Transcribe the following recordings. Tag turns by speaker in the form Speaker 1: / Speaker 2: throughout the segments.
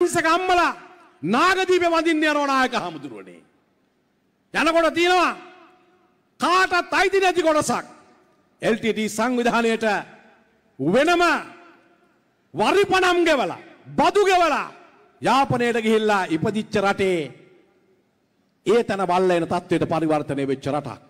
Speaker 1: මිනිස්සක අම්මලා නාගදීපේ වඳින්න යනවා නායක හමුදුරුවනේ. යනකොට තියෙනවා කාටත් අයිති නැති කොටසක් LTT සංවිධානයට වෙනම වරිපණම් ගෙවලා බදු ගෙවලා යාපනයට ගිහිල්ලා ඉපදිච්ච රටේ ඒ තන බල්ල එන තත්ත්වයට පරිවර්තනය වෙච්ච රටක්.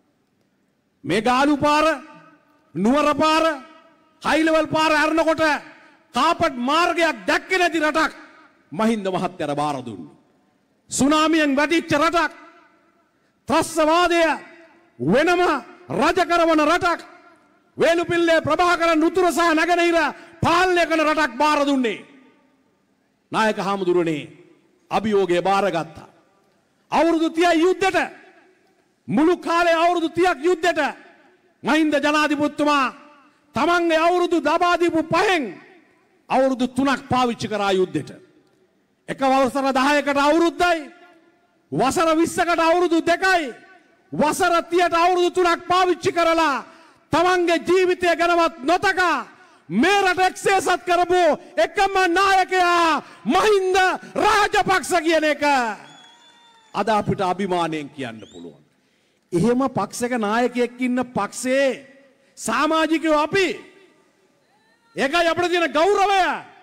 Speaker 1: මේ ගාලු පාර නුවර පාර හයි ලෙවල් පාර අරනකොට කාපට් මාර්ගයක් දැක්කේ නැති රටක් මහින්ද මහත්තයාට බාර දුන්නේ. සුනාමියෙන් වැටිච්ච රටක් ත්‍රස්තවාදය වෙනම රජ කරවන රටක් වේලුපිල්ලේ ප්‍රභාකරන් උතුර සහ නැගෙනහිර පාලනය කරන රටක් බාර දුන්නේ. නායක හාමුදුරනේ අභියෝගය බාරගත්තා. අවුරුදු 30 යුද්ධෙට මුළු කාලේ අවුරුදු 30ක් යුද්ධෙට මහින්ද ජනාධිපතිතුමා තමන්ගේ අවුරුදු දබා දීපු පහෙන් අවුරුදු 3ක් පාවිච්චි කරා යුද්ධෙට. එක වසර 10කට අවුරුද්දයි වසර 20කට අවුරුදු 2යි වසර 30ට අවුරුදු 3ක් පාවිච්චි කරලා තමන්ගේ ජීවිතය ගැනවත් නොතකා මේ රට එක්සේසත් කරපු එකම නායකයා මහින්ද රාජපක්ෂ කියන එක අද අපිට අභිමාණයෙන් කියන්න පුළුවන්. එහෙම පක්ෂයක නායකයෙක් ඉන්න පක්ෂයේ සමාජිකයෝ අපි ඒකයි අපිට තියෙන ගෞරවය.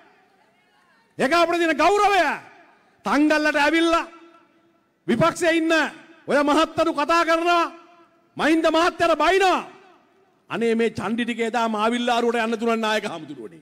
Speaker 1: ඒකයි අපිට තියෙන ගෞරවය. තංගල්ලට ඇවිල්ලා විපක්ෂයේ ඉන්න ඔය මහත්තරු කතා කරනවා මහින්ද මහත්තයාට බයිනවා. අනේ මේ චණ්ඩි ටික එදා මාවිල්ලාරුවට යන්න තුනන් නායක හමුදුරුවනේ.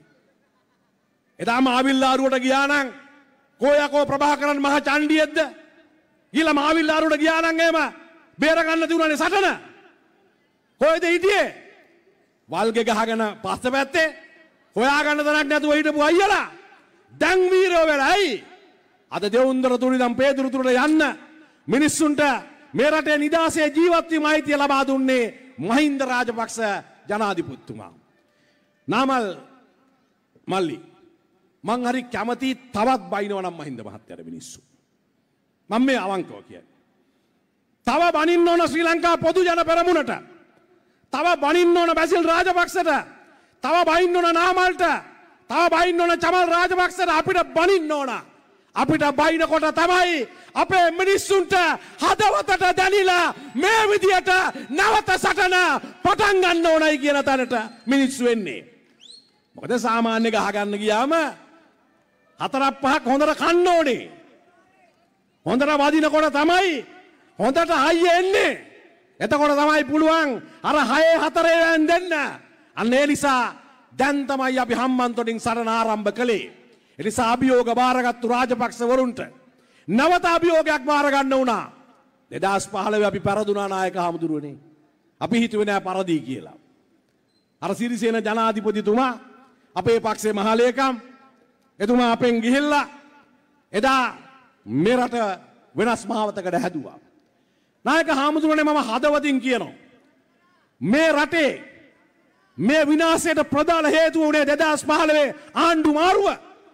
Speaker 1: එදා මාවිල්ලාරුවට ගියා නම් කොයකෝ ප්‍රභාකරන් මහ චණ්ඩියෙක්ද? ඊළඟ මාවිල්ලාරුවට ගියා නම් එහෙම බේර ගන්න තිබුණානේ සටන. කොහෙද හිටියේ? වල්ගේ ගහගෙන පස්ස පැත්තේ හොයාගන්න තරක් නැතුව හිටපු අයියලා දැන් වීරයෝ වෙලයි. අද දෙවුන්දර තුනිදම් පේදුරු තුරට යන්න මිනිස්සුන්ට මේ රටේ නිදාසේ ජීවත් වීම අයිතිය ලබා දුන්නේ මහින්ද රාජපක්ෂ ජනාධිපතිතුමා. නාමල් මල්ලි මං හරි කැමති තවත් බයිනවා නම් මහින්ද මහත්තයාට මිනිස්සු. මම මේ අවංකව කියන්නේ. තව බනින්න ඕන ශ්‍රී ලංකා පොදු ජන පෙරමුණට. තව බනින්න ඕන බැසිල් රාජපක්ෂට. තව බනින්න ඕන නාමල්ට. තව බනින්න ඕන චමල් රාජපක්ෂට අපිට බනින්න ඕන. අපිට බයිනකොට තමයි අපේ මිනිස්සුන්ට හදවතට දැනිලා මේ විදියට නැවත සටන පටන් ගන්න ඕනයි කියන තැනට මිනිස්සු එන්නේ. මොකද සාමාන්‍ය ගහගන්න ගියාම 4-5ක් හොඳට කන්න ඕනේ. හොඳට වදිනකොට තමයි හොඳට හයිය එන්නේ. එතකොට තමයි පුළුවන් අර 6-4 දෙන්න. අන්න ඒ නිසා දැන් තමයි අපි හම්බන්තොටින් සටන ආරම්භ කළේ. එනිසා අභියෝග බාරගත්තු රාජපක්ෂ වරුන්ට නැවත අභියෝගයක් බාර ගන්න වුණා. 2015 අපි පෙරදුනා නායක හමුදුරුවනේ. අපි හිතුවේ නෑ පරදී කියලා. අර සිරිසේන ජනාධිපතිතුමා අපේ පක්ෂයේ මහලේකම් එතුමා අපෙන් ගිහිල්ලා එදා මේ රට වෙනස් මාවතකට හැදුවා. නායක හමුදුරුවනේ මම හදවතින් කියනවා මේ රටේ මේ විනාශයට ප්‍රධාන හේතුව උනේ 2015 ආණ්ඩු මාරුව.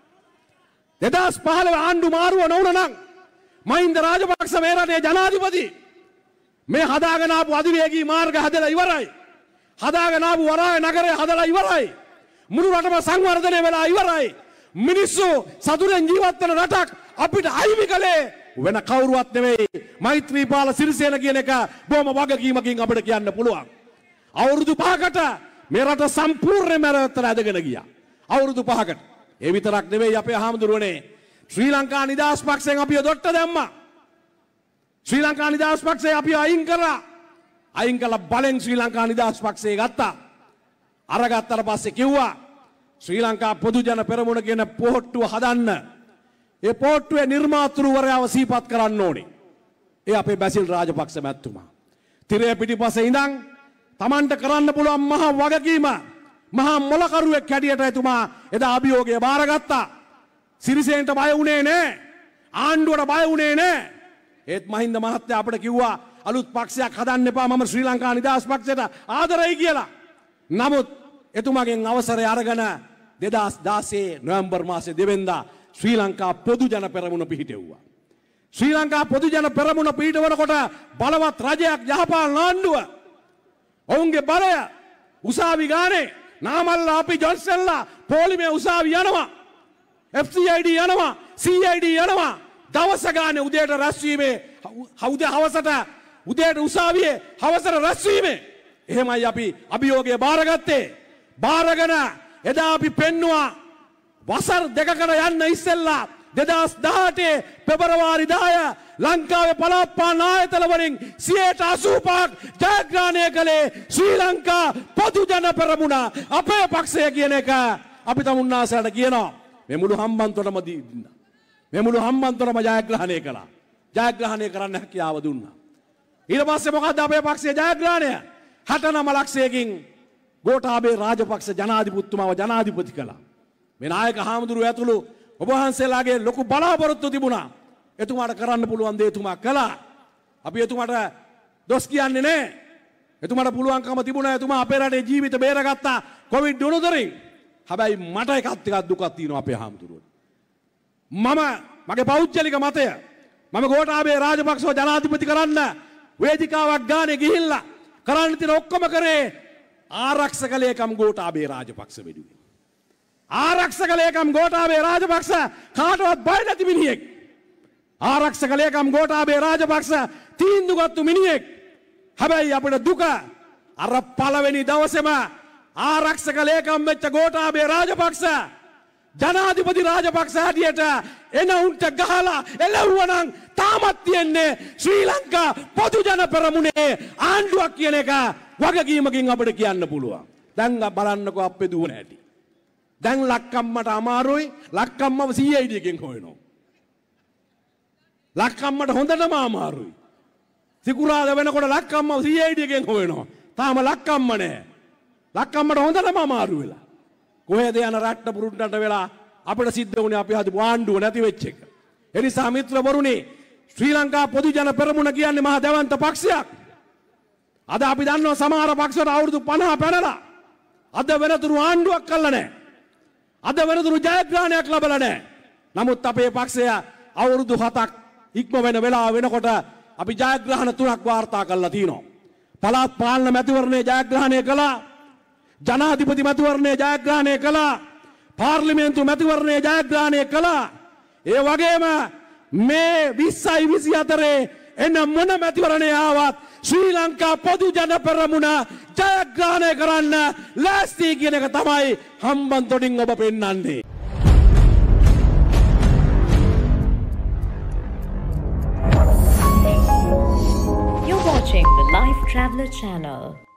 Speaker 1: 2015 ආණ්ඩු මාරුව නොවුන නම් මහින්ද රාජපක්ෂ මේ රටේ ජනාධිපති. මේ හදාගෙන ආපු අධිවේගී මාර්ග හදලා ඉවරයි. හදාගෙන ආපු වරාය නගරය හදලා ඉවරයි. මුළු රටම සංවර්ධනය වෙලා ඉවරයි. මිනිස්සු සතුටෙන් ජීවත් වෙන රටක් අපිට අහිමි කළේ වෙන කවුරුවත් නෙවෙයි මෛත්‍රීපාල සිරිසේන කියන එක බොහොම වගකීමකින් අපිට කියන්න පුළුවන්. අවුරුදු 5කට මේ රට සම්පූර්ණයෙන්ම රැවටලා ඇදගෙන ගියා. අවුරුදු 5කට. ඒ විතරක් නෙවෙයි අපේ හාමුදුරුවනේ ශ්‍රී ලංකා නිදහස් පක්ෂයෙන් අපිව දොට්ට දැම්මා. ශ්‍රී ලංකා නිදහස් පක්ෂය අපිව අයින් කරා. අයින් කළා බලෙන් ශ්‍රී ලංකා නිදහස් පක්ෂය ගත්තා. අරගත්තට පස්සේ කිව්වා ශ්‍රී ලංකා පොදු ජන පෙරමුණ කියන පොහොට්ටුව හදන්න. ඒ පොහොට්ටුවේ නිර්මාතෘවරයාව සිහිපත් කරන්න ඕනේ. ඒ අපේ බැසිල් රාජපක්ෂ මැතිතුමා. තිරය පිටිපස්සේ ඉඳන් Tamanට කරන්න පුළුවන් මහා වගකීම මහා මොලකරුවෙක් හැටියට එතුමා එදා අභියෝගය බාරගත්තා. සිරිසේනට බය වුණේ නැහැ. ආණ්ඩුවට බය වුණේ නැහැ. ඒත් මහින්ද මහත්තයා අපිට කිව්වා අලුත් පක්ෂයක් හදන්න එපා මම ශ්‍රී ලංකා නිදහස් පක්ෂයට ආදරයි කියලා. නමුත් එතුමාගෙන් අවසරය අරගෙන 2016 නොවැම්බර් මාසේ 2 වෙනිදා ශ්‍රී ලංකා පොදු ජන පෙරමුණ පිහිටෙව්වා. ශ්‍රී ලංකා පොදු ජන පෙරමුණ පිහිටවනකොට බලවත් රජයක් යහපාලන ආණ්ඩුව ඔවුන්ගේ බලය උසාවි ගානේ නාමල්ලා අපි ජොන්සන්ලා පොලිමේ උසාවි යනවා. FCID යනවා CID යනවා දවස ගානේ උදේට රැස්වීමේ හවසට උදේට උසාවියේ හවසට රැස්වීමේ එහෙමයි අපි අභියෝගය බාරගත්තේ බාරගෙන එදා අපි පෙන්නවා වසර දෙකකට යන්න ඉස්සෙල්ලා 2018 පෙබරවාරි 10 ලංකාවේ පළාත් පාලන ආයතන වලින් 85ක් ජයග්‍රහණය කළේ ශ්‍රී ලංකා පොදු ජන පෙරමුණ අපේ පක්ෂය කියන එක අපි තමුන්නාසලට කියනවා මේ මුළු හම්බන්තොටම දින්න මේ මුළු හම්බන්තොටම ජයග්‍රහණය කළා ජයග්‍රහණය කරන්න හැකියාව දුන්නා ඊට පස්සේ මොකද්ද අපේ පක්ෂයේ ජයග්‍රහණය 69 ලක්ෂයකින් ගෝඨාභය රාජපක්ෂ ජනාධිපතිතුමාව ජනාධිපති කළා මේ නායක හාමුදුරුවෝ ඇතුළු ඔබ වහන්සේලාගේ ලොකු බලාපොරොත්තු තිබුණා එතුමාට කරන්න පුළුවන් දේ එතුමා කළා අපි එතුමාට දොස් කියන්නේ නැහැ එතුමාට පුළුවන්කම තිබුණා එතුමා අපේ රටේ ජීවිත බේරගත්තා කොවිඩ් උනතරින් හැබැයි මට එකක් ටිකක් දුකක් තියෙනවා අපේ හාමුදුරුවෝ මගේ පෞද්ගලික මතය මම ගෝඨාභය රාජපක්ෂව ජනාධිපති කරන්න වේදිකාවක් ගානේ ගිහිල්ලා කරන්න තියෙන ඔක්කොම කරේ ආරක්ෂක ලේකම් ගෝඨාභය රාජපක්ෂ වෙනුවෙන් ආරක්ෂක ලේකම් ගෝඨාභය රාජපක්ෂ කාටවත් බය නැති මිනිහෙක් ආරක්ෂක ලේකම් ගෝඨාභය රාජපක්ෂ තීන්දුවගත්තු මිනිහෙක් හැබැයි අපිට දුක අර පළවෙනි දවසේම ආරක්ෂක ලේකම් වෙච්ච ගෝඨාභය රාජපක්ෂ ජනාධිපති රාජපක්ෂ හැටියට එන උන්ට ගහලා එළවුවනම් තාමත් තියන්නේ ශ්‍රී ලංකා පොදු ජන පෙරමුණේ ආණ්ඩුවක් කියන එක වගකීමකින් අපිට කියන්න පුළුවන් දැන් බලන්නකෝ අපේ දුවන හැටි දැන් ලක්කම්මට අමාරුයි ලක්කම්මව CID එකෙන් හොයනවා ලක්කම්මට හොඳටම අමාරුයි සිකුරාද වෙනකොට ලක්කම්මව CID එකෙන් හොයනවා තාම ලක්කම්ම නැහැ ලක්කම්මට හොඳටම අමාරු වෙලා කොහෙද යන රට්ට පුරුද්දට වෙලා අපිට සිද්ධ වුණේ අපි හදපු ආණ්ඩුව නැති වෙච්ච එක ඒ නිසා මිත්‍රවරුනි ශ්‍රී ලංකා පොදු ජන පෙරමුණ කියන්නේ මහා දැවන්ත පක්ෂයක් අද අපි දන්නවා සමහර පක්ෂවල අවුරුදු 50 පැනලා අද වෙනතුරු ආණ්ඩුවක් කළා නැහැ අද වෙනතුරු ජයග්‍රහණයක් ලැබලා නැහැ. නමුත් අපේ පක්ෂය අවුරුදු 7ක් ඉක්ම වෙන වෙලාව වෙනකොට අපි ජයග්‍රහණ 3ක් වාර්තා කරලා තිනවා. පළාත් පාලන මැතිවරණයේ ජයග්‍රහණය කළා. ජනාධිපති මැතිවරණයේ ජයග්‍රහණය කළා. පාර්ලිමේන්තු මැතිවරණයේ ජයග්‍රහණය කළා. ඒ වගේම මේ 20යි 24 එන මොන මැතිවරණය ආවත් ශ්‍රී ලංකා පොදු ජන පෙරමුණ ජයග්‍රහණය කරන්න ලෑස්ති කියන එක තමයි හම්බන්තොටින් ඔබ පෙන්වන්නේ.
Speaker 2: You're watching the Life Traveller channel.